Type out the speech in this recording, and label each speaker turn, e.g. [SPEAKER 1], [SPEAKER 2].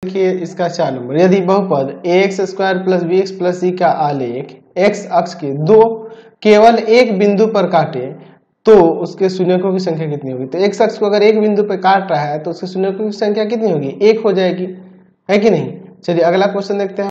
[SPEAKER 1] देखिए इसका 4 नंबर, यदि बहुपद ax² + bx + c का आलेख x अक्ष के दो केवल एक बिंदु पर काटे तो उसके शून्यकों की संख्या कितनी होगी। तो x अक्ष को अगर एक बिंदु पर काट रहा है तो उसके शून्यकों की संख्या कितनी होगी, 1 हो जाएगी, है कि नहीं। चलिए अगला क्वेश्चन देखते हैं।